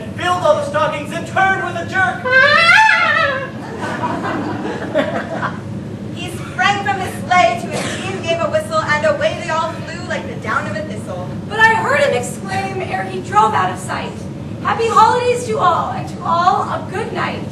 and filled all the stockings and turned with a jerk. He sprang from his sleigh, to his team gave a whistle, and away they all flew like the down of a thistle. But I heard him exclaim ere he drove out of sight, "Happy holidays to all, and to all a good night."